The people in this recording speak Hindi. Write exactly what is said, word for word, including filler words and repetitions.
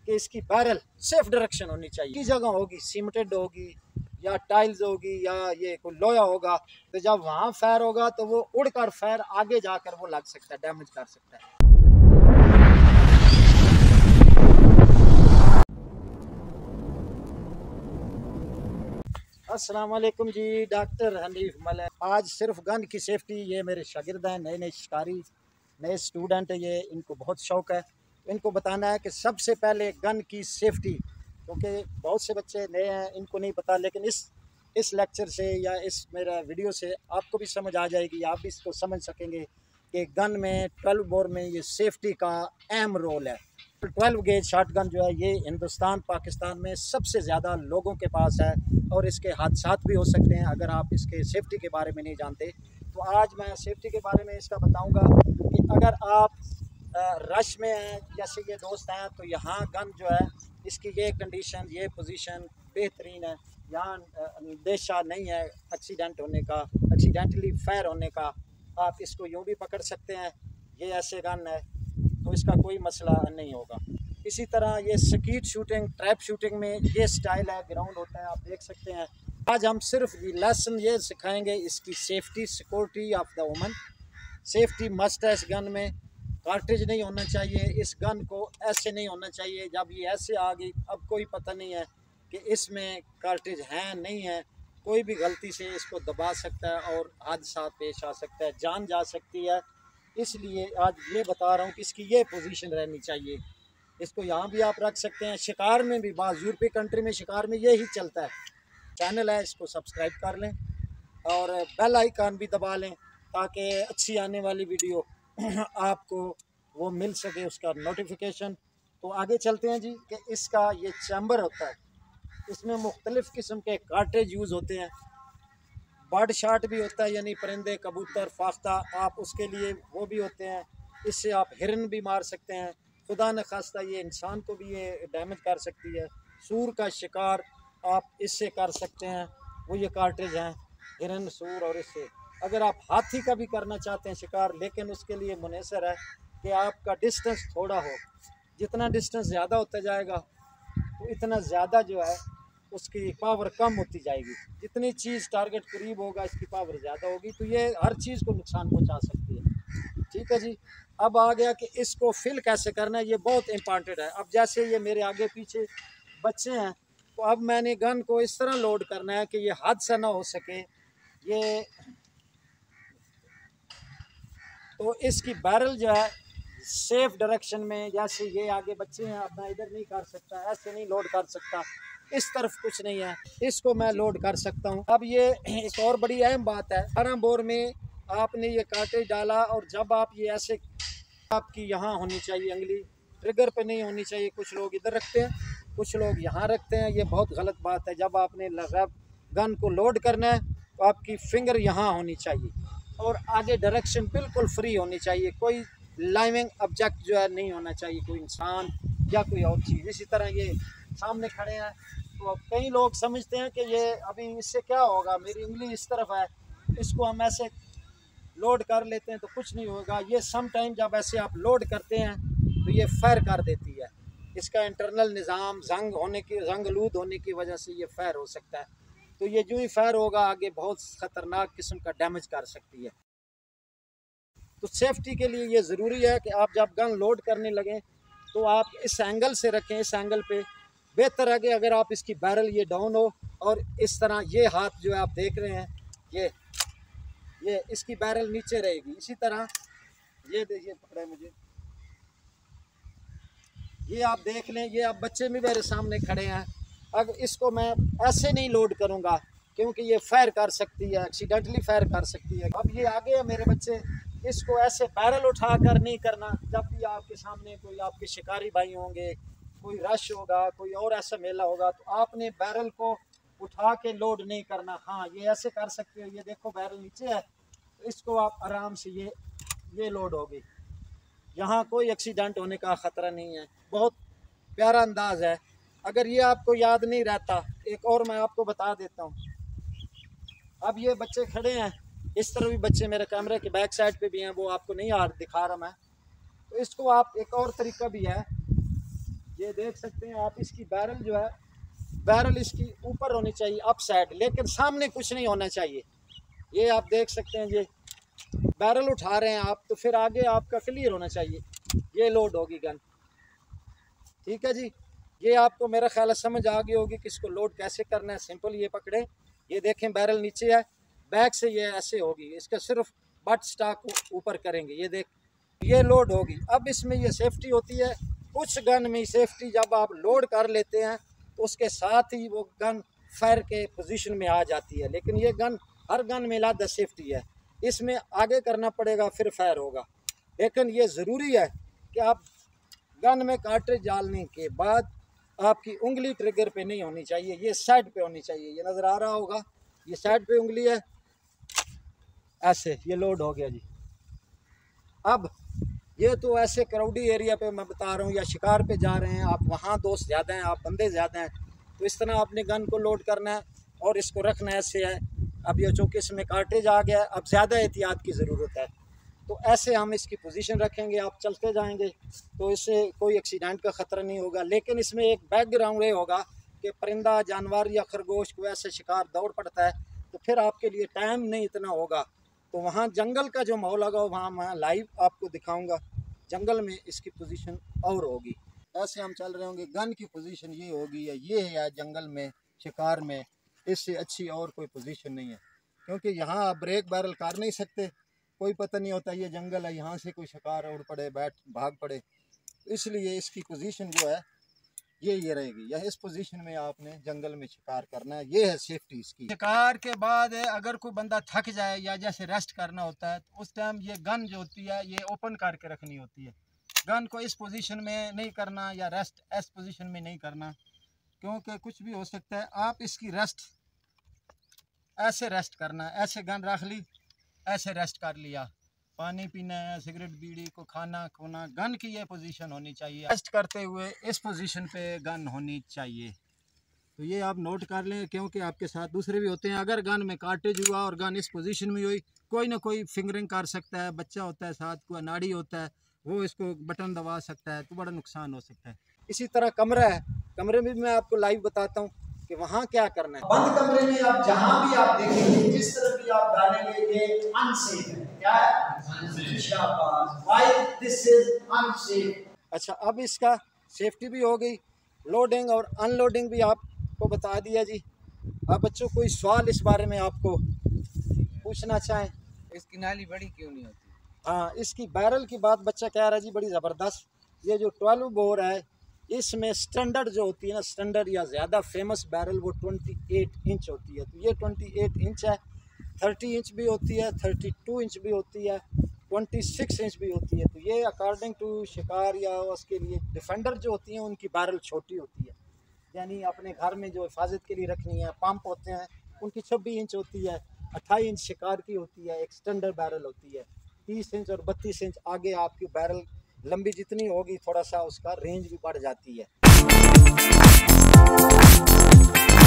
कि इसकी बैरल सेफ डायरेक्शन होनी चाहिए। की जगह होगी सीमेंटेड होगी या टाइल्स होगी या ये कोई लोहा होगा, तो जब वहाँ फायर होगा तो वो उड़कर फायर आगे जाकर वो लग सकता है, डैमेज कर सकता है। अस्सलाम वालेकुम जी, डॉक्टर हनीफ मलिक। आज सिर्फ गन की सेफ्टी, ये मेरे शागिर्द हैं, नए नए शिकारी, नए स्टूडेंट है, ये इनको बहुत शौक़ है। इनको बताना है कि सबसे पहले गन की सेफ्टी, क्योंकि बहुत से बच्चे नए हैं, इनको नहीं पता, लेकिन इस इस लेक्चर से या इस मेरा वीडियो से आपको भी समझ आ जाएगी, आप भी इसको समझ सकेंगे कि गन में ट्वेल्व बोर में ये सेफ्टी का अहम रोल है। ट्वेल्व गेज शॉट गन जो है ये हिंदुस्तान पाकिस्तान में सबसे ज़्यादा लोगों के पास है और इसके हादसात भी हो सकते हैं अगर आप इसके सेफ्टी के बारे में नहीं जानते। तो आज मैं सेफ्टी के बारे में इसका बताऊंगा कि अगर आप रश में हैं, जैसे ये दोस्त हैं, तो यहाँ गन जो है इसकी ये कंडीशन, ये पोजीशन बेहतरीन है, यहाँ अंदेशा नहीं है एक्सीडेंट होने का, एक्सीडेंटली फायर होने का। आप इसको यूँ भी पकड़ सकते हैं, ये ऐसे गन है तो इसका कोई मसला नहीं होगा। इसी तरह ये स्कीट शूटिंग, ट्रैप शूटिंग में ये स्टाइल है, ग्राउंड होता है, आप देख सकते हैं। आज हम सिर्फ लेसन ये सिखाएंगे इसकी safety, security of the woman. Safety must है इस गन में। कार्ट्रिज नहीं होना चाहिए, इस गन को ऐसे नहीं होना चाहिए। जब ये ऐसे आ गई, अब कोई पता नहीं है कि इसमें कार्ट्रिज हैं नहीं है, कोई भी गलती से इसको दबा सकता है और हादसा पेश आ सकता है, जान जा सकती है। इसलिए आज ये बता रहा हूँ कि इसकी ये पोजीशन रहनी चाहिए। इसको यहाँ भी आप रख सकते हैं, शिकार में भी, बाज़ यूरोपीय कंट्री में शिकार में ये ही चलता है। चैनल है, इसको सब्सक्राइब कर लें और बेल आइकन भी दबा लें ताकि अच्छी आने वाली वीडियो आपको वो मिल सके, उसका नोटिफिकेशन। तो आगे चलते हैं जी कि इसका ये चैम्बर होता है, इसमें मुख्तलिफ़ किस्म के कार्ट्रिज यूज़ होते हैं। बर्ड शॉट भी होता है, यानी परिंदे, कबूतर, फाख्ता, आप उसके लिए वो भी होते हैं। इससे आप हिरन भी मार सकते हैं, खुदा न खास्ता ये इंसान को भी ये डैमेज कर सकती है। सूर का शिकार आप इससे कर सकते हैं, वो ये कार्ट्रिज हैं, हिरन, सूर। और इससे अगर आप हाथी का भी करना चाहते हैं शिकार, लेकिन उसके लिए मुनहसर है कि आपका डिस्टेंस थोड़ा हो। जितना डिस्टेंस ज़्यादा होता जाएगा तो इतना ज़्यादा जो है उसकी पावर कम होती जाएगी। जितनी चीज़ टारगेट करीब होगा इसकी पावर ज़्यादा होगी, तो ये हर चीज़ को नुकसान पहुंचा सकती है। ठीक है जी। अब आ गया कि इसको फिल कैसे करना है, ये बहुत इम्पॉर्टेंट है। अब जैसे ये मेरे आगे पीछे बच्चे हैं, तो अब मैंने गन को इस तरह लोड करना है कि ये हादसा ना हो सके। ये तो इसकी बैरल जो है सेफ डायरेक्शन में, जैसे ये आगे बच्चे हैं, अब मैं इधर नहीं कर सकता, ऐसे नहीं लोड कर सकता, इस तरफ कुछ नहीं है, इसको मैं लोड कर सकता हूँ। अब ये एक और बड़ी अहम बात है, बारह बोर में आपने ये कार्ट्रिज डाला और जब आप ये ऐसे, आपकी यहाँ होनी चाहिए अंगली, ट्रिगर पे नहीं होनी चाहिए। कुछ लोग इधर रखते हैं, कुछ लोग यहाँ रखते हैं, ये बहुत गलत बात है। जब आपने गन को लोड करना है तो आपकी फिंगर यहाँ होनी चाहिए और आगे डायरेक्शन बिल्कुल फ्री होनी चाहिए। कोई लाइविंग ऑब्जेक्ट जो है नहीं होना चाहिए, कोई इंसान या कोई और चीज़। इसी तरह ये सामने खड़े हैं, तो कई लोग समझते हैं कि ये अभी इससे क्या होगा, मेरी उंगली इस तरफ है, इसको हम ऐसे लोड कर लेते हैं तो कुछ नहीं होगा। ये सम टाइम जब ऐसे आप लोड करते हैं तो ये फायर कर देती है। इसका इंटरनल निज़ाम जंग होने की, जंगलूद होने की वजह से ये फायर हो सकता है। तो ये जो ही फायर होगा आगे बहुत ख़तरनाक किस्म का डैमेज कर सकती है। तो सेफ्टी के लिए ये ज़रूरी है कि आप जब गन लोड करने लगें तो आप इस एंगल से रखें, इस एंगल पे बेहतर है कि अगर आप इसकी बैरल ये डाउन हो और इस तरह ये हाथ जो है आप देख रहे हैं, ये ये इसकी बैरल नीचे रहेगी। इसी तरह ये देखिए, पकड़े मुझे, ये आप देख लें, ये आप बच्चे भी मेरे सामने खड़े हैं। अगर इसको मैं ऐसे नहीं लोड करूँगा क्योंकि ये फायर कर सकती है, एक्सीडेंटली फायर कर सकती है। अब ये आगे है मेरे बच्चे, इसको ऐसे बैरल उठा कर नहीं करना। जब भी आपके सामने कोई आपके शिकारी भाई होंगे, कोई रश होगा, कोई और ऐसा मेला होगा, तो आपने बैरल को उठा के लोड नहीं करना। हाँ, ये ऐसे कर सकते हो, ये देखो बैरल नीचे है, तो इसको आप आराम से ये ये लोड होगी। यहाँ कोई एक्सीडेंट होने का ख़तरा नहीं है। बहुत प्यारा अंदाज़ है। अगर ये आपको याद नहीं रहता, एक और मैं आपको बता देता हूँ। अब ये बच्चे खड़े हैं, इस तरह भी बच्चे मेरे कैमरे के बैक साइड पे भी हैं, वो आपको नहीं आ दिखा रहा मैं। तो इसको आप, एक और तरीका भी है, ये देख सकते हैं आप, इसकी बैरल जो है, बैरल इसकी ऊपर होनी चाहिए अप साइड, लेकिन सामने कुछ नहीं होना चाहिए। ये आप देख सकते हैं, ये बैरल उठा रहे हैं आप, तो फिर आगे आपका क्लियर होना चाहिए। ये लोड होगी गन, ठीक है जी। ये आपको मेरा ख्याल है समझ आ गई होगी कि इसको लोड कैसे करना है। सिंपल, ये पकड़े, ये देखें बैरल नीचे है, बैक से ये ऐसे होगी, इसका सिर्फ बट स्टॉक ऊपर करेंगे, ये देख, ये लोड होगी। अब इसमें ये सेफ्टी होती है, कुछ गन में सेफ्टी जब आप लोड कर लेते हैं तो उसके साथ ही वो गन फायर के पोजीशन में आ जाती है, लेकिन ये गन हर गन में अलग सेफ्टी है, इसमें आगे करना पड़ेगा फिर फायर होगा। लेकिन ये ज़रूरी है कि आप गन में कार्ट्रिज डालने के बाद आपकी उंगली ट्रिगर पे नहीं होनी चाहिए, ये साइड पे होनी चाहिए। ये नज़र आ रहा होगा, ये साइड पे उंगली है, ऐसे ये लोड हो गया जी। अब ये तो ऐसे क्राउडी एरिया पे मैं बता रहा हूँ, या शिकार पे जा रहे हैं आप, वहाँ दोस्त ज़्यादा हैं, आप बंदे ज़्यादा हैं, तो इस तरह आपने गन को लोड करना है और इसको रखना ऐसे है। अब ये चूँकि इसमें कार्ट्रिज आ गया है, अब ज़्यादा एहतियात की ज़रूरत है, तो ऐसे हम इसकी पोजीशन रखेंगे, आप चलते जाएंगे तो इससे कोई एक्सीडेंट का ख़तरा नहीं होगा। लेकिन इसमें एक बैकग्राउंड ये होगा कि परिंदा, जानवर या खरगोश को ऐसे शिकार दौड़ पड़ता है, तो फिर आपके लिए टाइम नहीं इतना होगा। तो वहाँ जंगल का जो माहौल होगा वहाँ मैं लाइव आपको दिखाऊंगा, जंगल में इसकी पोजीशन और होगी। ऐसे हम चल रहे होंगे, गन की पोजीशन ये होगी, या ये है जंगल में शिकार में, इससे अच्छी और कोई पोजीशन नहीं है, क्योंकि यहाँ आप ब्रेक बैरल कर नहीं सकते, कोई पता नहीं होता ये जंगल है, यहाँ से कोई शिकार उड़ पड़े, बैठ भाग पड़े, इसलिए इसकी पोजीशन जो है ये ये रहेगी, या इस पोजीशन में आपने जंगल में शिकार करना है। ये है सेफ्टी इसकी। शिकार के बाद अगर कोई बंदा थक जाए या जैसे रेस्ट करना होता है, तो उस टाइम ये गन जो होती है ये ओपन करके रखनी होती है। गन को इस पोजीशन में नहीं करना या रेस्ट इस पोजीशन में नहीं करना, क्योंकि कुछ भी हो सकता है। आप इसकी रेस्ट ऐसे रेस्ट करना, ऐसे गन रख ली, ऐसे रेस्ट कर लिया, पानी पीना है, सिगरेट बीड़ी को खाना खोना, गन की ये पोजीशन होनी चाहिए। रेस्ट करते हुए इस पोजीशन पे गन होनी चाहिए। तो ये आप नोट कर लें, क्योंकि आपके साथ दूसरे भी होते हैं। अगर गन में कार्ट्रिज हुआ और गन इस पोजीशन में हुई, कोई ना कोई फिंगरिंग कर सकता है, बच्चा होता है साथ, कोई अनाड़ी होता है, वो इसको बटन दबा सकता है, तो बड़ा नुकसान हो सकता है। इसी तरह कमरा है, कमरे में भी मैं आपको लाइव बताता हूँ कि वहाँ क्या करना है। बंद कमरे में आप जहाँ भी आप देखेंगे, जिस तरह भी आप डालेंगे, ये अनसेफ है। क्या है? Why this is unsafe? अच्छा, अब इसका सेफ्टी भी हो गई, लोडिंग और अनलोडिंग भी आपको बता दिया जी। अब बच्चों कोई सवाल इस बारे में आपको पूछना चाहें? इसकी नाली बड़ी क्यों नहीं होती? हाँ, इसकी बैरल की बात बच्चा कह रहा है जी, बड़ी ज़बरदस्त। ये जो ट्वेल्व बोर है, इसमें स्टैंडर्ड जो होती है ना, स्टैंडर्ड या ज़्यादा फेमस बैरल वो अट्ठाईस इंच होती है। तो ये अट्ठाईस इंच है, तीस इंच भी होती है, बत्तीस इंच भी होती है, छब्बीस इंच भी होती है। तो ये अकॉर्डिंग टू शिकार या उसके लिए डिफेंडर जो होती हैं उनकी बैरल छोटी होती है, यानी अपने घर में जो हिफाजत के लिए रखनी है, पंप होते हैं उनकी छब्बीस इंच होती है, अट्ठाईस इंच शिकार की होती है, एक स्टैंडर्ड बैरल होती है। तीस इंच और बत्तीस इंच आगे आपकी बैरल लंबी जितनी होगी, थोड़ा सा उसका रेंज भी बढ़ जाती है।